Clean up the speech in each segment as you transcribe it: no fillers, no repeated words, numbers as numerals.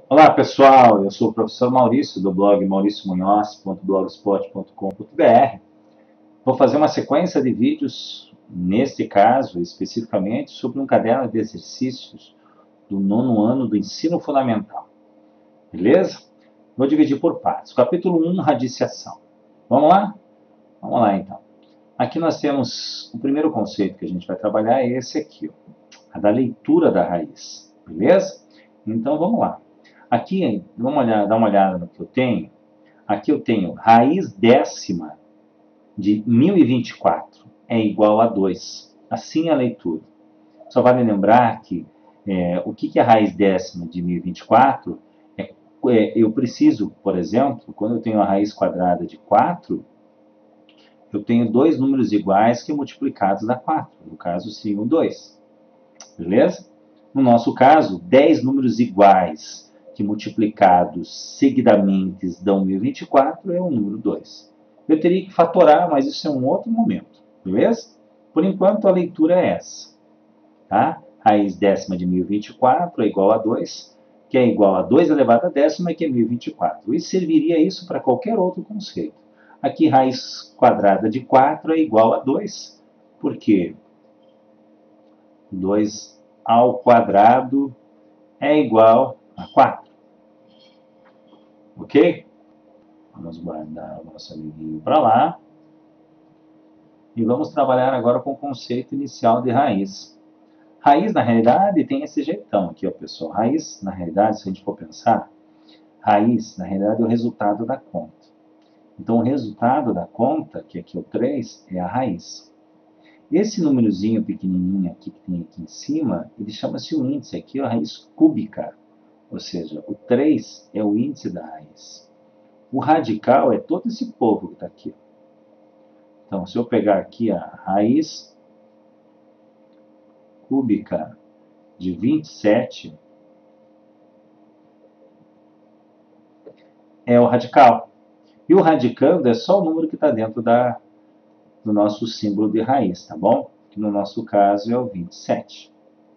Olá pessoal, eu sou o professor Maurício do blog mauriciomunhoz.blogspot.com.br. Vou fazer uma sequência de vídeos, neste caso especificamente, sobre um caderno de exercícios do nono ano do ensino fundamental. Beleza? Vou dividir por partes. Capítulo 1, radiciação. Vamos lá? Vamos lá então. Aqui nós temos o primeiro conceito que a gente vai trabalhar, é esse aqui, ó, a da leitura da raiz. Beleza? Então vamos lá. Aqui, vamos dar uma olhada no que eu tenho. Aqui eu tenho raiz décima de 1024 é igual a 2. Assim é a leitura. Só vale lembrar que o que é a raiz décima de 1024? Eu preciso, por exemplo, quando eu tenho a raiz quadrada de 4, eu tenho dois números iguais que multiplicados dá 4. No caso, sim, o 2. Beleza? No nosso caso, 10 números iguais que multiplicados seguidamente dão 1024 é o número 2. Eu teria que fatorar, mas isso é um outro momento. Beleza? Por enquanto, a leitura é essa. Tá? Raiz décima de 1024 é igual a 2, que é igual a 2 elevado a décima, que é 1024. E serviria isso para qualquer outro conceito. Aqui, raiz quadrada de 4 é igual a 2. Por quê? 2 ao quadrado é igual a 4. Ok? Vamos guardar o nosso amiguinho para lá. E vamos trabalhar agora com o conceito inicial de raiz. Raiz, na realidade, tem esse jeitão aqui, ó, pessoal. Raiz, na realidade, se a gente for pensar, raiz, na realidade, é o resultado da conta. Então, o resultado da conta, que aqui é o 3, é a raiz. Esse númerozinho pequenininho aqui que tem aqui em cima, ele chama-se o índice. Aqui é a raiz cúbica. Ou seja, o 3 é o índice da raiz. O radical é todo esse povo que está aqui. Então, se eu pegar aqui a raiz cúbica de 27, é o radical. E o radicando é só o número que está dentro do nosso símbolo de raiz, tá bom? Que no nosso caso é o 27.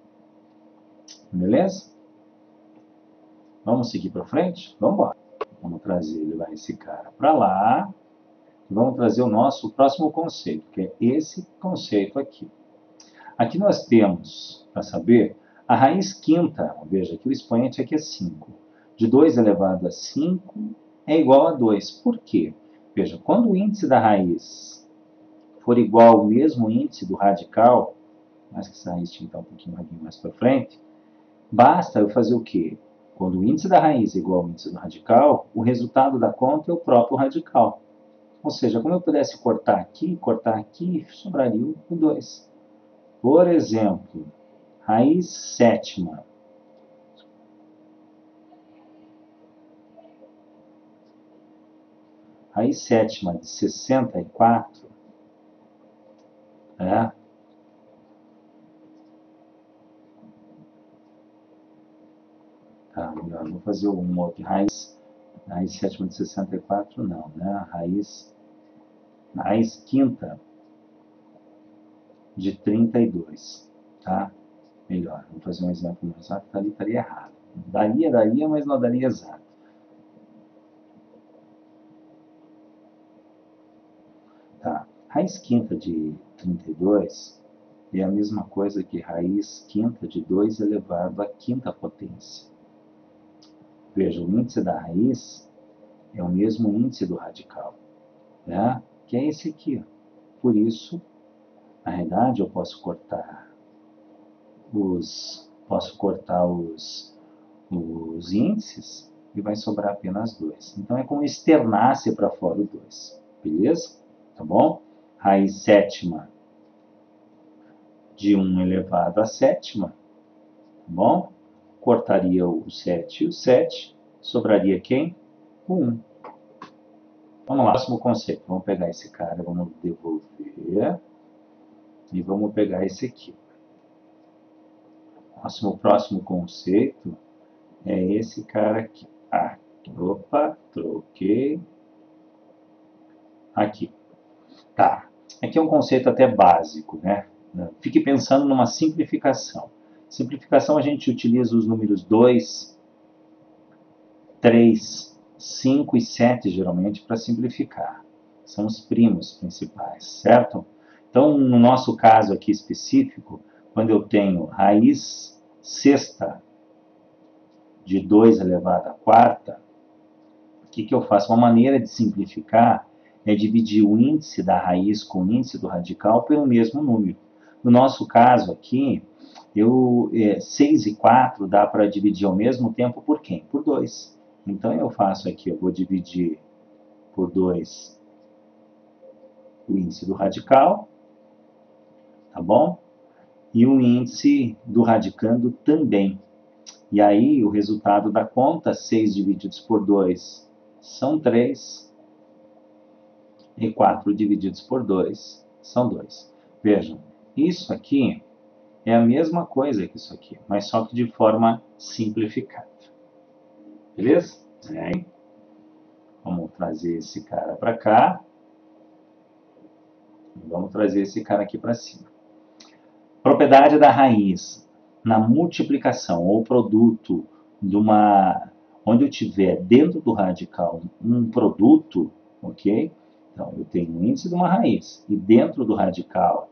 Beleza? Vamos seguir para frente? Vamos embora. Vamos trazer esse cara para lá. Vamos trazer o nosso próximo conceito, que é esse conceito aqui. Aqui nós temos, para saber, a raiz quinta. Veja, aqui o expoente aqui é 5. De 2 elevado a 5 é igual a 2. Por quê? Veja, quando o índice da raiz for igual ao mesmo índice do radical, mais que essa raiz tinha que estar um pouquinho mais para frente, basta eu fazer o quê? Quando o índice da raiz é igual ao índice do radical, o resultado da conta é o próprio radical. Ou seja, como eu pudesse cortar aqui, sobraria o 2. Por exemplo, raiz sétima. Raiz sétima de 64 é melhor, vou fazer um outro. Raiz sétima de 64 não, né? Raiz quinta de 32, tá? Melhor, vou fazer um exemplo mais exato, ali estaria errado. Daria, mas não daria exato. Tá, raiz quinta de 32 é a mesma coisa que raiz quinta de 2 elevado à quinta potência. Veja, o índice da raiz é o mesmo índice do radical, né? Que é esse aqui. Por isso, na realidade, eu posso cortar os índices e vai sobrar apenas 2. Então, é como externar-se para fora o 2. Beleza? Tá bom? Raiz sétima de 1 elevado à sétima. Tá bom? Cortaria o 7 e o 7. Sobraria quem? O 1. Vamos lá, próximo conceito. Vamos pegar esse cara, vamos devolver. E vamos pegar esse aqui. O próximo conceito é esse cara aqui. Opa, troquei. Aqui. Tá. Aqui é um conceito até básico, né? Fique pensando numa simplificação. Simplificação, a gente utiliza os números 2 3, 5 e 7 geralmente para simplificar. São os primos principais, certo? Então, no nosso caso aqui específico, quando eu tenho raiz sexta de 2 elevado à quarta, o que eu faço? Uma maneira de simplificar é dividir o índice da raiz com o índice do radical pelo mesmo número. No nosso caso aqui, 6 e 4 dá para dividir ao mesmo tempo por quem? Por 2. Então eu faço aqui, eu vou dividir por 2 o índice do radical, tá bom? E o índice do radicando também. E aí o resultado da conta, 6 divididos por 2 são 3, e 4 divididos por 2 são 2. Vejam, isso aqui é a mesma coisa que isso aqui, mas só que de forma simplificada. Beleza? Vamos trazer esse cara para cá. Vamos trazer esse cara aqui para cima. Propriedade da raiz na multiplicação ou produto de uma... Onde eu tiver dentro do radical um produto, ok? Então, eu tenho um índice de uma raiz. E dentro do radical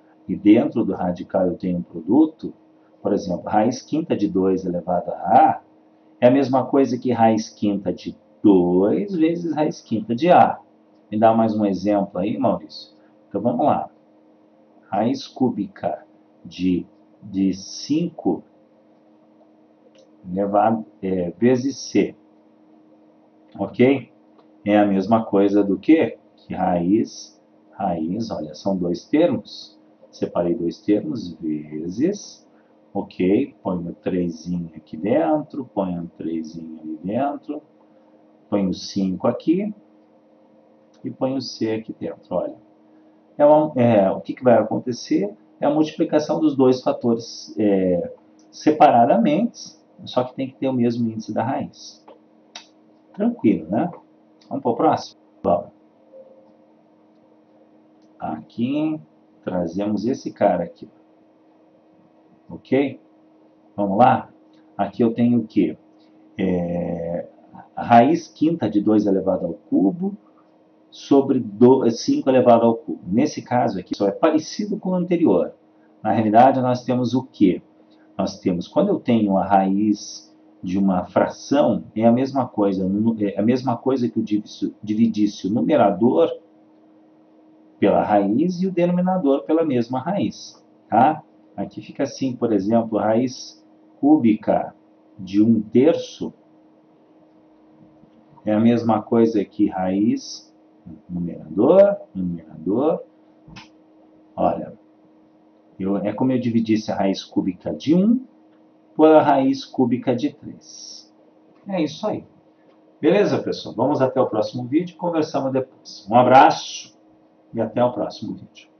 eu tenho um produto. Por exemplo, raiz quinta de 2 elevado a A é a mesma coisa que raiz quinta de 2 vezes raiz quinta de A. Me dá mais um exemplo aí, Maurício? Então, vamos lá. Raiz cúbica de 5 vezes C. Ok? É a mesma coisa do que raiz, olha, são dois termos. Separei dois termos, vezes, ok? Ponho o 3 aqui dentro, ponho o 3 ali dentro, ponho o 5 aqui e ponho o C aqui dentro, olha. O que vai acontecer é a multiplicação dos dois fatores separadamente, só que tem que ter o mesmo índice da raiz. Tranquilo, né? Vamos para o próximo? Vamos. Aqui, trazemos esse cara aqui. Ok? Vamos lá? Aqui eu tenho o quê? A raiz quinta de 2 elevado ao cubo sobre 5 elevado ao cubo. Nesse caso aqui, só é parecido com o anterior. Na realidade, nós temos o quê? Nós temos, quando eu tenho a raiz de uma fração, é a mesma coisa que eu dividisse o numerador pela raiz e o denominador pela mesma raiz. Tá? Aqui fica assim, por exemplo, raiz cúbica de 1/3 é a mesma coisa que raiz numerador. Olha, é como eu dividisse a raiz cúbica de 1 por a raiz cúbica de 3. É isso aí. Beleza, pessoal? Vamos até o próximo vídeo e conversamos depois. Um abraço e até o próximo vídeo.